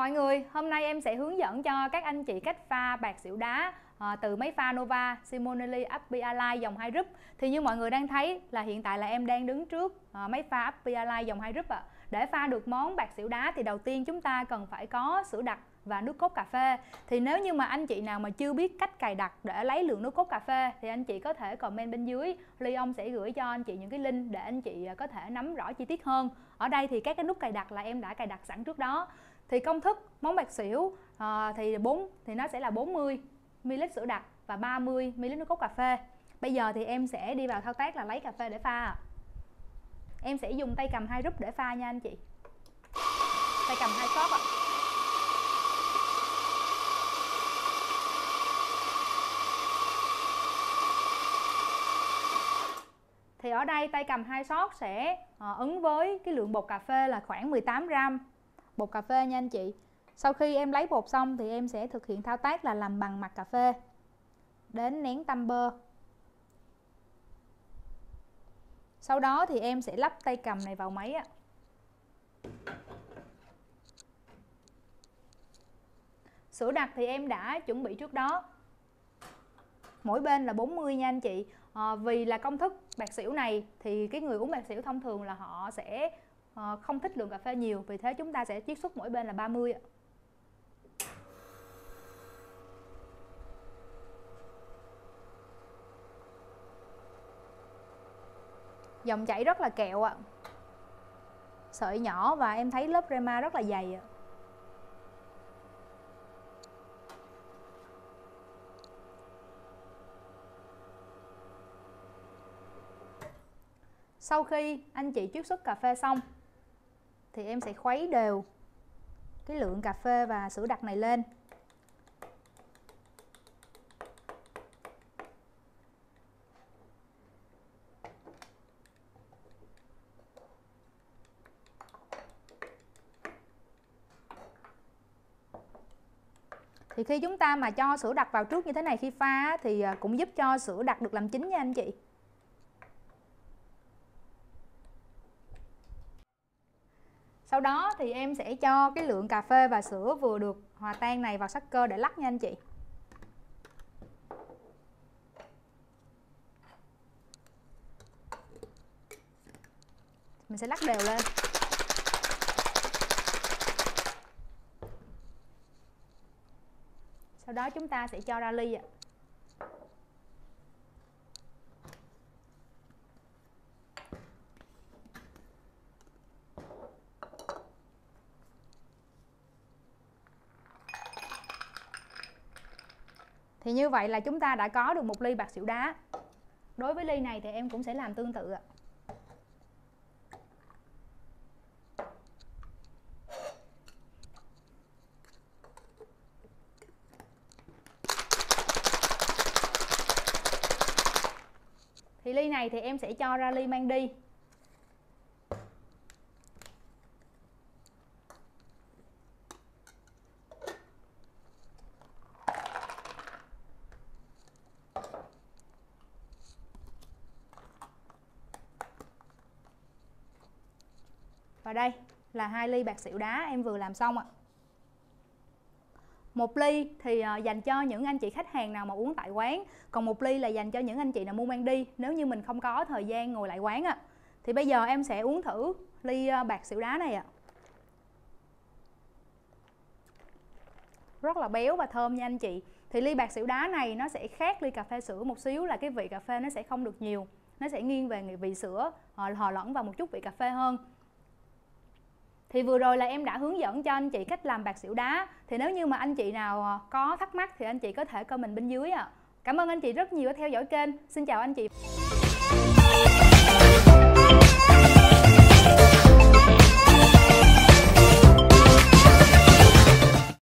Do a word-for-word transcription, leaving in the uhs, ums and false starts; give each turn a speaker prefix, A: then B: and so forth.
A: Mọi người, hôm nay em sẽ hướng dẫn cho các anh chị cách pha bạc xỉu đá à, từ máy pha Nova Simonelli Appy Ally dòng hai rúp. Thì như mọi người đang thấy là hiện tại là em đang đứng trước à, máy pha Appy Ally dòng hai rúp ạ. À. Để pha được món bạc xỉu đá thì đầu tiên chúng ta cần phải có sữa đặc và nước cốt cà phê. Thì nếu như mà anh chị nào mà chưa biết cách cài đặt để lấy lượng nước cốt cà phê thì anh chị có thể comment bên dưới. Leon sẽ gửi cho anh chị những cái link để anh chị có thể nắm rõ chi tiết hơn. Ở đây thì các cái nút cài đặt là em đã cài đặt sẵn trước đó. Thì công thức món bạc xỉu à, thì bốn thì nó sẽ là bốn mươi mi li lít sữa đặc và ba mươi mi li lít nước cốt cà phê. Bây giờ thì em sẽ đi vào thao tác là lấy cà phê để pha. Em sẽ dùng tay cầm hai rúp để pha nha anh chị. Tay cầm hai shot ạ. Thì ở đây tay cầm hai shot sẽ à, ứng với cái lượng bột cà phê là khoảng mười tám gam bột cà phê nha anh chị. Sau khi em lấy bột xong thì em sẽ thực hiện thao tác là làm bằng mặt cà phê đến nén tăm bơ. Sau đó thì em sẽ lắp tay cầm này vào máy ạ. Sữa đặc thì em đã chuẩn bị trước đó. Mỗi bên là bốn mươi nha anh chị. À, vì là công thức bạc xỉu này thì cái người uống bạc xỉu thông thường là họ sẽ à, không thích lượng cà phê nhiều, vì thế chúng ta sẽ chiết xuất mỗi bên là ba mươi ạ. Dòng chảy rất là kẹo ạ. Sợi nhỏ và em thấy lớp rema rất là dày ạ. Sau khi anh chị chiết xuất cà phê xong thì em sẽ khuấy đều cái lượng cà phê và sữa đặc này lên. Thì khi chúng ta mà cho sữa đặc vào trước như thế này khi pha thì cũng giúp cho sữa đặc được làm chín nha anh chị. Sau đó thì em sẽ cho cái lượng cà phê và sữa vừa được hòa tan này vào sắc cơ để lắc nha anh chị. Mình sẽ lắc đều lên. Sau đó chúng ta sẽ cho ra ly ạ. Thì như vậy là chúng ta đã có được một ly bạc xỉu đá. Đối với ly này thì em cũng sẽ làm tương tự ạ. Thì ly này thì em sẽ cho ra ly mang đi. Và đây là hai ly bạc xỉu đá em vừa làm xong ạ. Một ly thì dành cho những anh chị khách hàng nào mà uống tại quán, còn một ly là dành cho những anh chị nào mua mang đi nếu như mình không có thời gian ngồi lại quán ạ. Thì bây giờ em sẽ uống thử ly bạc xỉu đá này ạ. Rất là béo và thơm nha anh chị. Thì ly bạc xỉu đá này nó sẽ khác ly cà phê sữa một xíu là cái vị cà phê nó sẽ không được nhiều, nó sẽ nghiêng về vị sữa hòa lẫn vào một chút vị cà phê hơn. Thì vừa rồi là em đã hướng dẫn cho anh chị cách làm bạc xỉu đá. Thì nếu như mà anh chị nào có thắc mắc thì anh chị có thể comment bên dưới ạ. Cảm ơn anh chị rất nhiều đã theo dõi kênh. Xin chào anh chị.